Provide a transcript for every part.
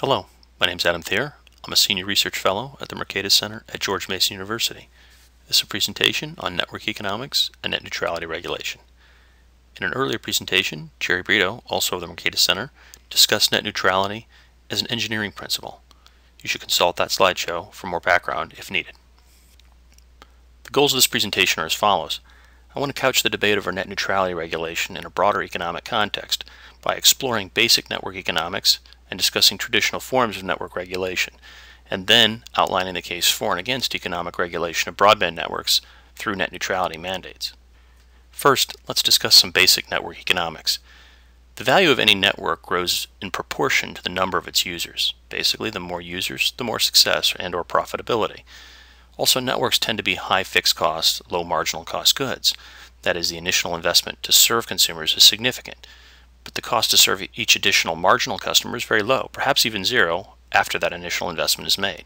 Hello, my name is Adam Thierer. I'm a Senior Research Fellow at the Mercatus Center at George Mason University. This is a presentation on network economics and net neutrality regulation. In an earlier presentation, Jerry Brito, also of the Mercatus Center, discussed net neutrality as an engineering principle. You should consult that slideshow for more background if needed. The goals of this presentation are as follows. I want to couch the debate over net neutrality regulation in a broader economic context by exploring basic network economics and discussing traditional forms of network regulation, and then outlining the case for and against economic regulation of broadband networks through net neutrality mandates. First, let's discuss some basic network economics. The value of any network grows in proportion to the number of its users. Basically, the more users, the more success and/or profitability. Also, networks tend to be high fixed cost, low marginal cost goods. That is, the initial investment to serve consumers is significant, but the cost to serve each additional marginal customer is very low, perhaps even zero, after that initial investment is made.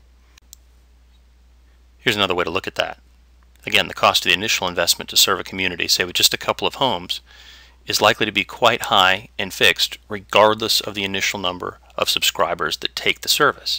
Here's another way to look at that. Again, the cost of the initial investment to serve a community, say with just a couple of homes, is likely to be quite high and fixed regardless of the initial number of subscribers that take the service.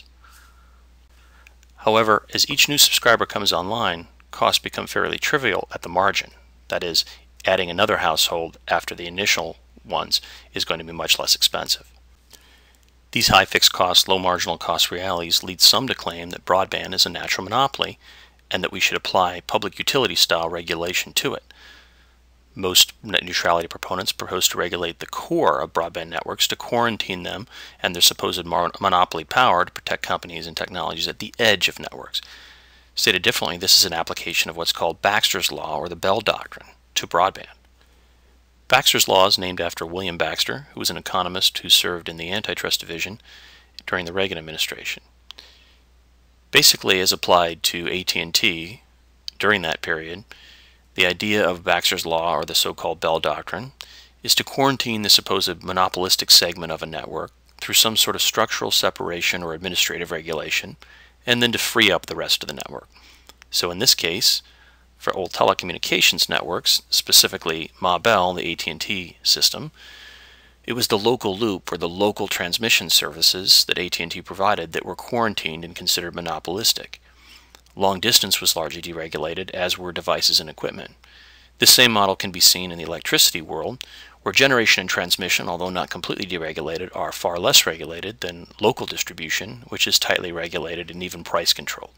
However, as each new subscriber comes online, costs become fairly trivial at the margin. That is, adding another household after the initial ones is going to be much less expensive. These high fixed cost, low marginal cost realities lead some to claim that broadband is a natural monopoly and that we should apply public utility style regulation to it. Most net neutrality proponents propose to regulate the core of broadband networks, to quarantine them and their supposed monopoly power to protect companies and technologies at the edge of networks. Stated differently, this is an application of what's called Baxters Law, or the Bell Doctrine, to broadband. Baxters Law is named after William Baxter, who was an economist who served in the antitrust division during the Reagan administration. Basically, as applied to AT&T during that period, the idea of Baxter's Law, or the so-called Bell Doctrine, is to quarantine the supposed monopolistic segment of a network through some sort of structural separation or administrative regulation, and then to free up the rest of the network. So in this case, for old telecommunications networks, specifically Ma Bell, the AT&T system, it was the local loop or the local transmission services that AT&T provided that were quarantined and considered monopolistic. Long distance was largely deregulated, as were devices and equipment. This same model can be seen in the electricity world, where generation and transmission, although not completely deregulated, are far less regulated than local distribution, which is tightly regulated and even price controlled.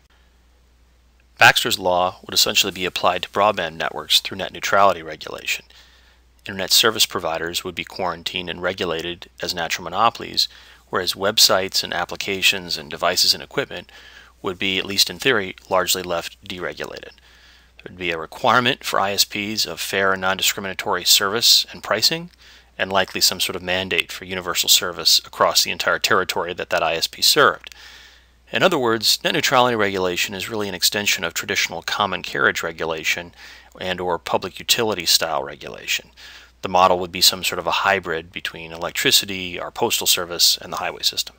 Baxter's Law would essentially be applied to broadband networks through net neutrality regulation. Internet service providers would be quarantined and regulated as natural monopolies, whereas websites and applications and devices and equipment would be, at least in theory, largely left deregulated. There would be a requirement for ISPs of fair and non-discriminatory service and pricing, and likely some sort of mandate for universal service across the entire territory that ISP served. In other words, net neutrality regulation is really an extension of traditional common carriage regulation and/or public utility style regulation. The model would be some sort of a hybrid between electricity, our postal service, and the highway system.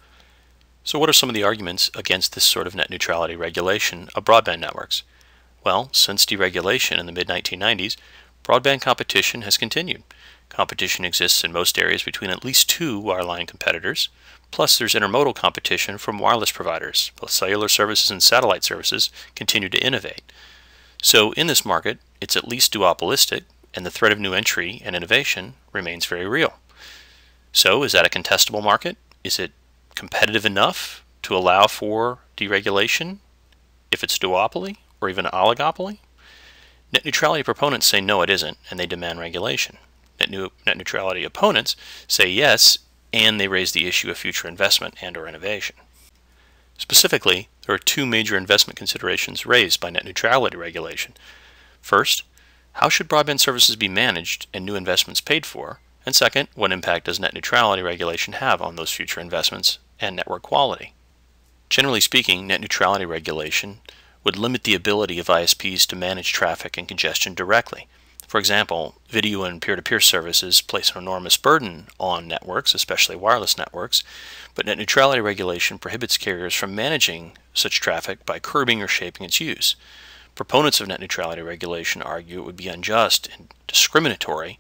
So what are some of the arguments against this sort of net neutrality regulation of broadband networks? Well, since deregulation in the mid-1990s, broadband competition has continued. Competition exists in most areas between at least two wireline competitors. Plus, there's intermodal competition from wireless providers. Both cellular services and satellite services continue to innovate. So in this market, it's at least duopolistic, and the threat of new entry and innovation remains very real. So is that a contestable market? Is it competitive enough to allow for deregulation if it's duopoly or even oligopoly? Net neutrality proponents say no, it isn't, and they demand regulation. Net neutrality opponents say yes, and they raise the issue of future investment and/or innovation. Specifically, there are two major investment considerations raised by net neutrality regulation. First, how should broadband services be managed and new investments paid for? And second, what impact does net neutrality regulation have on those future investments and network quality? Generally speaking, net neutrality regulation would limit the ability of ISPs to manage traffic and congestion directly. For example, video and peer-to-peer services place an enormous burden on networks, especially wireless networks, but net neutrality regulation prohibits carriers from managing such traffic by curbing or shaping its use. Proponents of net neutrality regulation argue it would be unjust and discriminatory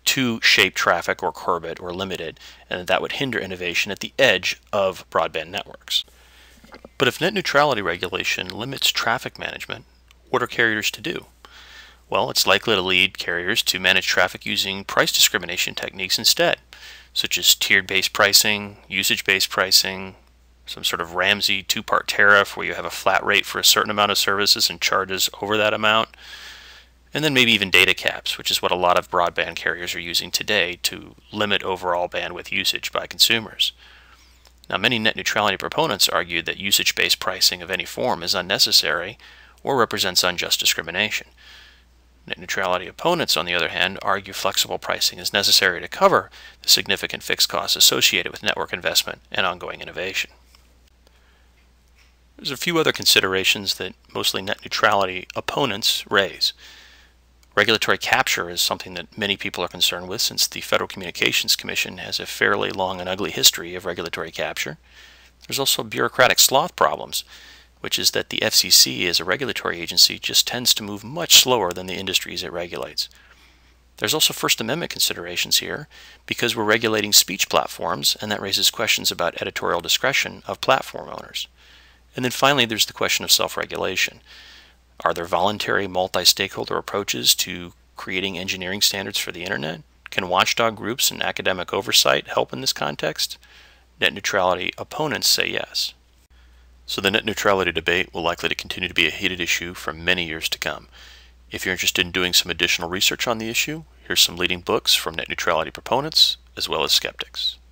to shape traffic or curb it or limit it, and that would hinder innovation at the edge of broadband networks. But if net neutrality regulation limits traffic management, what are carriers to do? Well, it's likely to lead carriers to manage traffic using price discrimination techniques instead, such as tiered-based pricing, usage-based pricing, some sort of Ramsey two-part tariff where you have a flat rate for a certain amount of services and charges over that amount, and then maybe even data caps, which is what a lot of broadband carriers are using today to limit overall bandwidth usage by consumers. Now, many net neutrality proponents argue that usage-based pricing of any form is unnecessary or represents unjust discrimination. Net neutrality opponents, on the other hand, argue flexible pricing is necessary to cover the significant fixed costs associated with network investment and ongoing innovation. There's a few other considerations that mostly net neutrality opponents raise. Regulatory capture is something that many people are concerned with, since the Federal Communications Commission has a fairly long and ugly history of regulatory capture. There's also bureaucratic sloth problems, which is that the FCC as a regulatory agency just tends to move much slower than the industries it regulates. There's also First Amendment considerations here, because we're regulating speech platforms, and that raises questions about editorial discretion of platform owners. And then finally, there's the question of self-regulation. Are there voluntary multi-stakeholder approaches to creating engineering standards for the internet? Can watchdog groups and academic oversight help in this context? Net neutrality opponents say yes. So the net neutrality debate will likely to continue to be a heated issue for many years to come. If you're interested in doing some additional research on the issue, here's some leading books from net neutrality proponents as well as skeptics.